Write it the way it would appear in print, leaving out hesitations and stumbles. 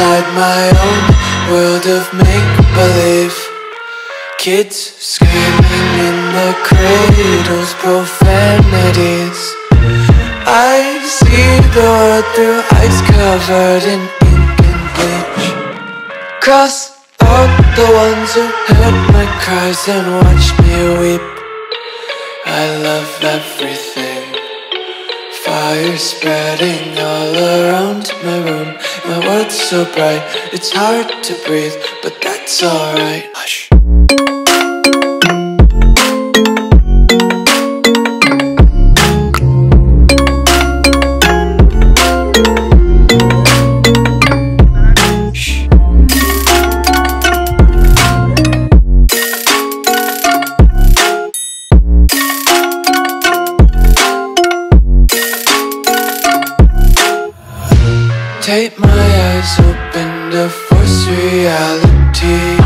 inside my own world of make-believe. Kids screaming in their cradles, profanities. I see the world through eyes covered in ink and bleach. Cross out the ones who heard my cries and watched me weep. I love everything. Fire spreading all around my room. My world's so bright, it's hard to breathe, but that's alright. Hush. Take my eyes open to force reality.